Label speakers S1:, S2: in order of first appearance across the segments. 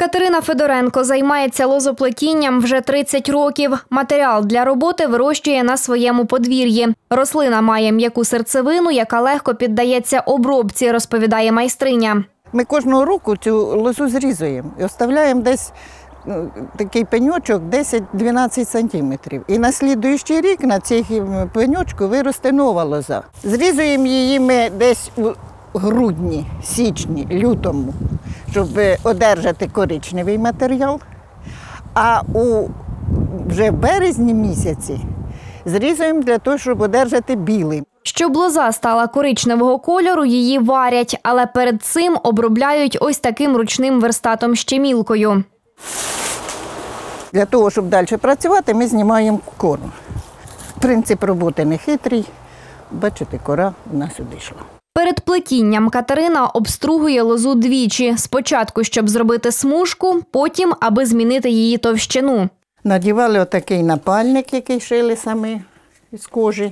S1: Катерина Федоренко займається лозоплетінням вже 30 років. Матеріал для роботи вирощує на своєму подвір'ї. Рослина має м'яку серцевину, яка легко піддається обробці, розповідає майстриня.
S2: Ми кожного року цю лозу зрізуємо і оставляємо десь такий пеньочок 10-12 сантиметрів. І на слідуючий рік на цій пеньочку виросте нова лоза. Зрізуємо її ми десь у грудні, січні, лютому, щоб одержати коричневий матеріал. А вже в березні місяці зрізуємо для того, щоб одержати білий.
S1: Щоб лоза стала коричневого кольору, її варять, але перед цим обробляють ось таким ручним верстатом-щемілкою.
S2: Для того, щоб далі працювати, ми знімаємо кору. Принцип роботи не хитрий. Бачите, кора в нас сюди йшла.
S1: Перед плетінням Катерина обстругує лозу двічі. Спочатку, щоб зробити смужку, потім, аби змінити її товщину.
S2: Надівали отакий напальник, який шили самі з кожи.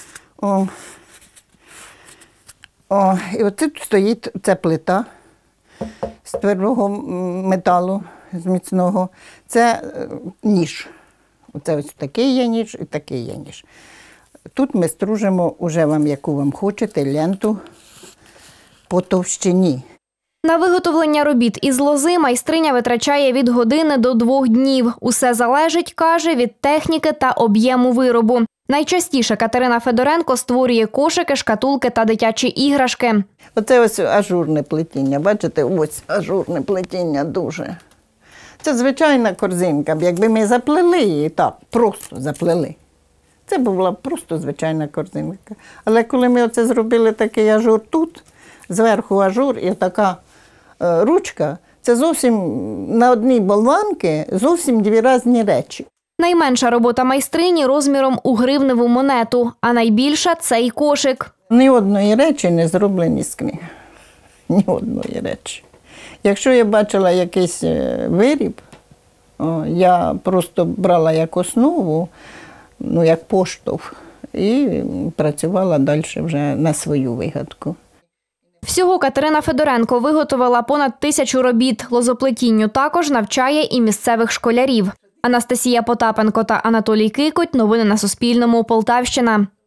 S2: І оце тут стоїть ця плита з твердого металу, з міцного. Це ніж. Оце ось такий є ніж і такий є ніж. Тут ми стружимо уже вам, яку вам хочете, ленту по товщині.
S1: На виготовлення робіт із лози майстриня витрачає від години до 2 днів. Усе залежить, каже, від техніки та об'єму виробу. Найчастіше Катерина Федоренко створює кошики, шкатулки та дитячі іграшки.
S2: Оце ось ажурне плетіння, бачите, ось ажурне плетіння дуже. Це звичайна корзинка, якби ми заплели її, так, просто заплели. Це була просто звичайна корзинка. Але коли ми оце зробили такий ажур тут, зверху ажур і така ручка, це зовсім на одній болванці зовсім 2 різні речі.
S1: Найменша робота майстрині розміром у гривневу монету, а найбільша – цей кошик.
S2: Ні одної речі не зроблені з книги. Ні одної речі. Якщо я бачила якийсь виріб, я просто брала як основу, як поштовх, і працювала далі вже на свою вигадку.
S1: Всього Катерина Федоренко виготовила понад 1000 робіт. Лозоплетінню також навчає і місцевих школярів. Анастасія Потапенко та Анатолій Кикоть. Новини на Суспільному. Полтавщина.